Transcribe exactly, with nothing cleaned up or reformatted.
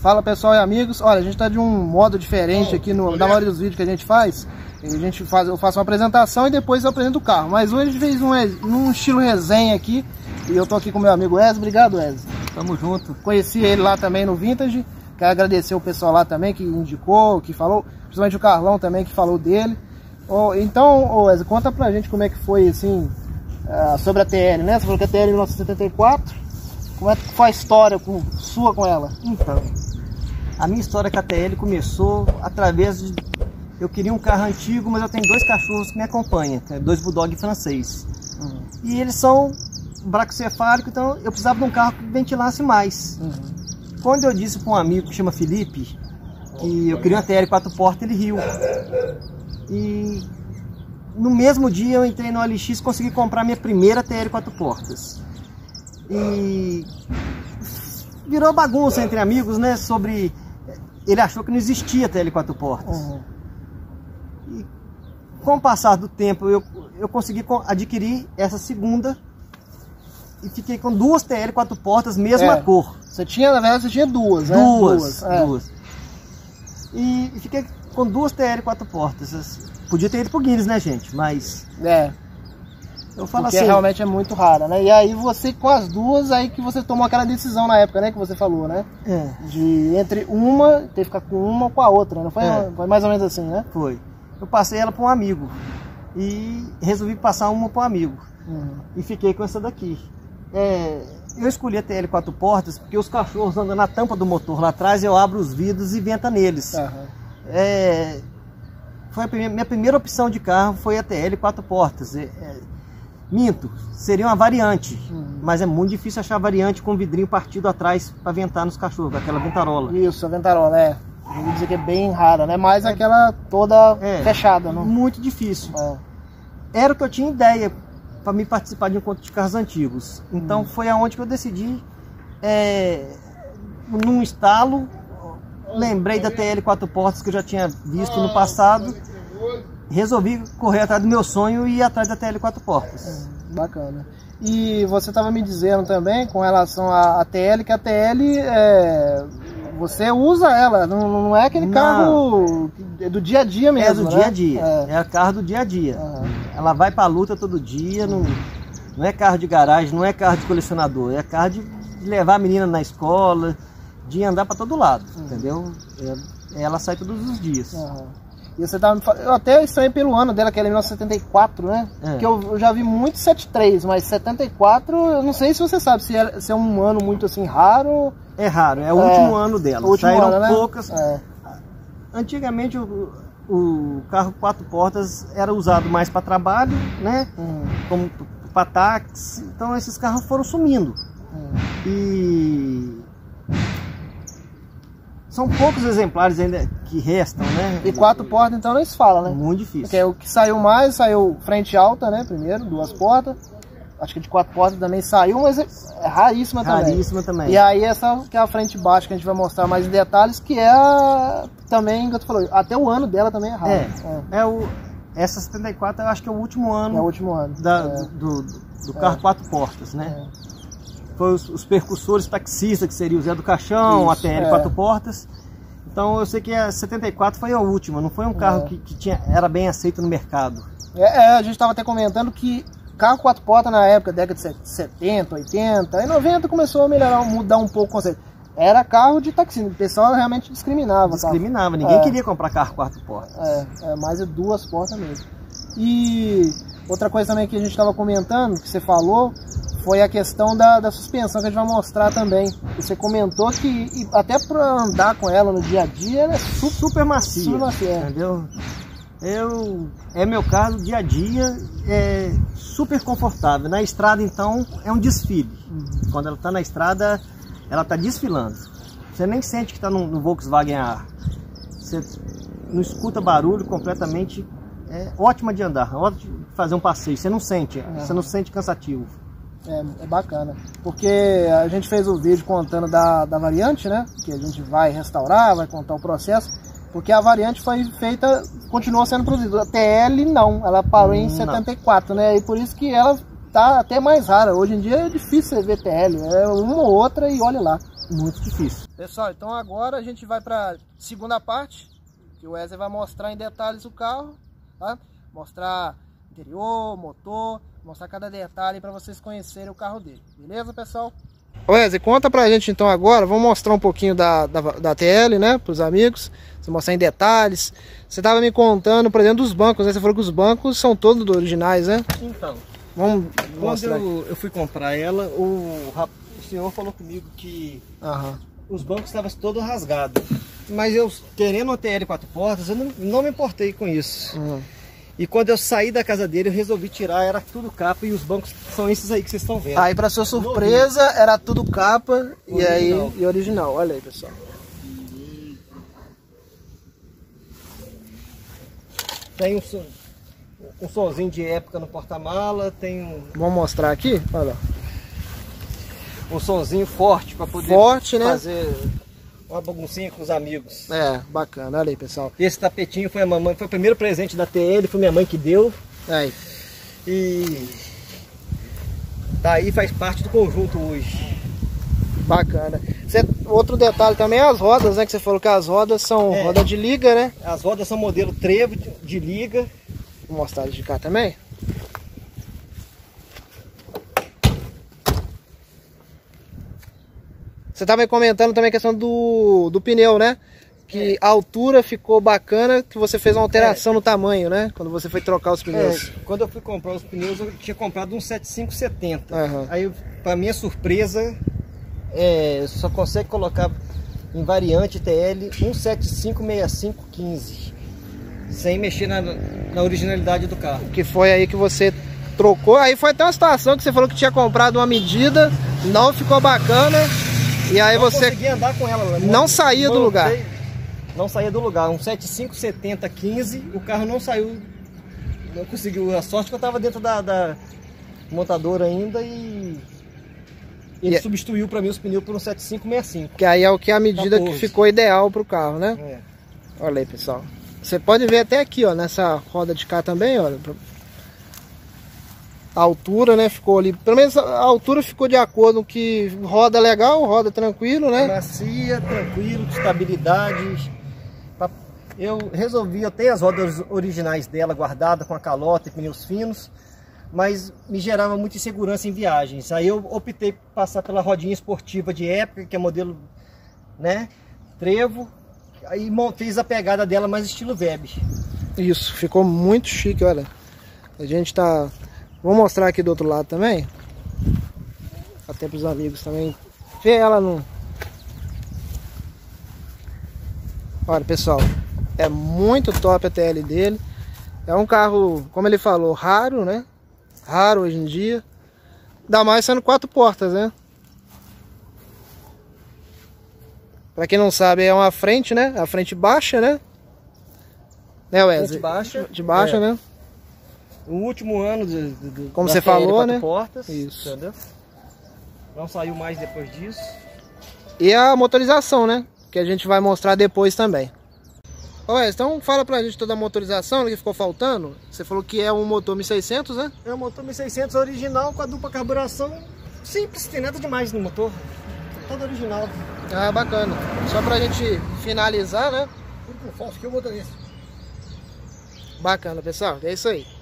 Fala pessoal e amigos, olha, a gente tá de um modo diferente aqui no, na maioria dos vídeos que a gente faz. A gente faz, eu faço uma apresentação e depois eu apresento o carro. Mas hoje a gente fez um, um estilo resenha aqui. E eu tô aqui com meu amigo Wesley. Obrigado, Wesley. Tamo junto. Conheci ele lá também no Vintage. Quero agradecer o pessoal lá também que indicou, que falou. Principalmente o Carlão também que falou dele. Oh, então, oh, Wesley, conta pra gente como é que foi assim, uh, sobre a T L, né? Você falou que a T L é mil novecentos e setenta e quatro. Como é que foi a história com, sua com ela? Então, a minha história com a T L começou através de... Eu queria um carro antigo, mas eu tenho dois cachorros que me acompanham, dois bulldog francês. Uhum. E eles são bracocefálicos, então eu precisava de um carro que ventilasse mais. Uhum. Quando eu disse para um amigo que chama Felipe, que eu queria uma T L quatro portas, ele riu. E no mesmo dia eu entrei no O L X e consegui comprar minha primeira T L quatro portas. E virou bagunça entre amigos, né, sobre... Ele achou que não existia T L quatro portas. Uhum. E com o passar do tempo eu, eu consegui adquirir essa segunda e fiquei com duas T L quatro portas, mesma é. cor. Você tinha, na verdade, você tinha duas, né? Duas, duas. É. duas. E, e fiquei com duas T L quatro portas. Podia ter ido pro Guinness, né, gente? Mas... É. Eu falo Porque assim, realmente é muito rara, né? E aí você, com as duas, aí que você tomou aquela decisão na época, né? Que você falou, né? É. De entre uma, ter que ficar com uma ou com a outra, não foi? É. Foi mais ou menos assim, né? Foi. Eu passei ela para um amigo. E resolvi passar uma para um amigo. Uhum. E fiquei com essa daqui. É, eu escolhi a T L quatro portas porque os cachorros andam na tampa do motor lá atrás, eu abro os vidros e venta neles. Uhum. É, foi a primeira, minha primeira opção de carro foi a T L quatro portas. É, é, minto, seria uma variante, uhum. mas é muito difícil achar variante com vidrinho partido atrás para ventar nos cachorros, aquela ventarola. Isso, a ventarola, é. Eu vou dizer que é bem rara, né? Mas é, aquela toda é, fechada, não? Muito difícil. É. Era o que eu tinha ideia para me participar de um encontro de carros antigos. Então uhum. foi aonde que eu decidi, é, num estalo, lembrei da T L quatro portas que eu já tinha visto no passado. Resolvi correr atrás do meu sonho e ir atrás da T L quatro portas. É, bacana. E você estava me dizendo também, com relação à T L, que a T L, é, você usa ela, não, não é aquele não. carro do dia a dia mesmo, É do né? dia a dia, é, é o carro do dia a dia. Uhum. Ela vai para a luta todo dia, não, não é carro de garagem, não é carro de colecionador, é carro de levar a menina na escola, de andar para todo lado, uhum. entendeu? Ela sai todos os dias. Uhum. E você tava me falando, eu até estranhei pelo ano dela, que era em mil novecentos e setenta e quatro, né? É. Porque eu, eu já vi muito setenta e três, mas setenta e quatro, eu não sei se você sabe se é, se é um ano muito assim raro. É raro, é o é, último ano dela. O último Saíram ano, né? poucas. É. Antigamente o, o carro quatro portas era usado mais para trabalho, né? Hum. Como para táxi. Então esses carros foram sumindo. Hum. E são poucos exemplares ainda que restam, né? E quatro portas então nem se fala, né? Muito difícil. Porque o que saiu mais, saiu frente alta, né? Primeiro, duas portas. Acho que de quatro portas também saiu, mas é raríssima também. Raríssima também. E aí essa que é a frente baixa, que a gente vai mostrar mais em detalhes, que é a, também, que eu tô falando, até o ano dela também é raro. É, é. é o, essa setenta e quatro eu acho que é o último ano. É o último ano. Da, é. do, do, do carro é. quatro portas, né? É. Foi os, os percussores taxistas, que seria o Zé do Caixão, isso, a T L quatro é. portas. Então eu sei que a setenta e quatro foi a última, não foi um carro é. que, que tinha, era bem aceito no mercado. É, é a gente estava até comentando que carro quatro portas na época, década de setenta, oitenta, e noventa começou a melhorar, mudar um pouco o conceito. Era carro de taxi, o pessoal realmente discriminava. Discriminava, carro. ninguém é. queria comprar carro quatro portas. É, é mais de duas portas mesmo. E outra coisa também que a gente estava comentando, que você falou, foi a questão da, da suspensão, que a gente vai mostrar também. Você comentou que e até para andar com ela no dia a dia, ela é super, super macia, super macia, entendeu? Eu, é meu carro dia a dia, é super confortável. Na estrada então é um desfile. Uhum. Quando ela está na estrada, ela está desfilando. Você nem sente que está no, no Volkswagen A. Você não escuta barulho, completamente é ótima de andar, ótimo de fazer um passeio. Você não sente, uhum. você não sente cansativo. É, é bacana, porque a gente fez o vídeo contando da, da variante, né? Que a gente vai restaurar, vai contar o processo. Porque a variante foi feita, continuou sendo produzida. A T L não, ela parou em não. setenta e quatro, né? E por isso que ela tá até mais rara. Hoje em dia é difícil você ver T L, é uma ou outra e olha lá. muito difícil. Pessoal, então agora a gente vai para segunda parte, que o Wesley vai mostrar em detalhes o carro, tá? Mostrar interior, motor, mostrar cada detalhe para vocês conhecerem o carro dele, beleza, pessoal? Wesley, conta pra gente então agora, vamos mostrar um pouquinho da, da, da T L, né, pros amigos, você mostrar em detalhes. Você tava me contando, por exemplo, dos bancos, né? Você falou que os bancos são todos originais, né? Então, vamos quando mostrar. eu, eu fui comprar ela, o, o senhor falou comigo que Aham. os bancos estavam todos rasgados. Mas eu, querendo uma T L quatro portas, eu não, não me importei com isso. Uhum. E quando eu saí da casa dele, eu resolvi tirar, era tudo capa, e os bancos são esses aí que vocês estão vendo. Aí, pra sua surpresa, era tudo capa e Original. aí e original. Olha aí, pessoal. Tem um, som, um sonzinho de época no porta-mala, tem um, Vamos mostrar aqui? Olha. um sonzinho forte para poder Forte, né? fazer uma baguncinha com os amigos. É, bacana. Olha aí, pessoal. Esse tapetinho foi a mamãe, foi o primeiro presente da T L, foi minha mãe que deu. Aí. E daí faz parte do conjunto hoje. Bacana. Cê, outro detalhe também é as rodas, né? Que você falou que as rodas são É. roda de liga, né? As rodas são modelo trevo de, de liga. Vou mostrar de cá também. Você estava comentando também a questão do, do pneu, né? Que É. a altura ficou bacana, que você fez uma alteração é. no tamanho, né? Quando você foi trocar os pneus. É, quando eu fui comprar os pneus, eu tinha comprado um setenta e cinco setenta. Uhum. Aí, para minha surpresa, é, só consegue colocar em variante T L um setenta e cinco sessenta e cinco quinze, sem mexer na, na originalidade do carro. Que foi aí que você trocou. Aí foi até uma situação que você falou que tinha comprado uma medida, não ficou bacana. E aí não você consegui andar com ela. não saía do lugar. Não saía do lugar. Um setenta e cinco setenta quinze, o carro não saiu, não conseguiu. A sorte que eu estava dentro da, da montadora ainda e ele e substituiu para mim os pneus por um setenta e cinco sessenta e cinco. Que aí é o que é a medida quatorze. Que ficou ideal para o carro, né? É. Olha aí, pessoal. Você pode ver até aqui, ó, nessa roda de cá também, olha. A altura, né, ficou ali, pelo menos a altura ficou de acordo com que roda legal, roda tranquilo, né? Macia, tranquilo, de estabilidade. Eu resolvi, eu tenho as rodas originais dela guardadas com a calota e pneus finos, mas me gerava muita insegurança em viagens. Aí eu optei por passar pela rodinha esportiva de época, que é modelo, né, trevo. Aí fiz a pegada dela mais estilo Web. Isso, ficou muito chique, olha. A gente tá... Vou mostrar aqui do outro lado também. Até para os amigos também. Ver ela no... Olha, pessoal. É muito top a T L dele. É um carro, como ele falou, raro, né? Raro hoje em dia. Ainda mais sendo quatro portas, né? Pra quem não sabe, é uma frente, né? A frente baixa, né? Né, Wesley? Frente baixa. De baixa, é. né? O último ano de, de, de, como da você T L falou, quatro né? portas, isso. Entendeu? Não saiu mais depois disso. E a motorização, né? Que a gente vai mostrar depois também. Ô Wesley, então fala pra gente toda a motorização que ficou faltando. Você falou que é um motor mil e seiscentos, né? É um motor mil e seiscentos original com a dupla carburação. Simples, tem nada demais no motor. Todo original. Ah, bacana. Só pra gente finalizar, né? Tudo com falso que eu motorista. Bacana, pessoal. É isso aí.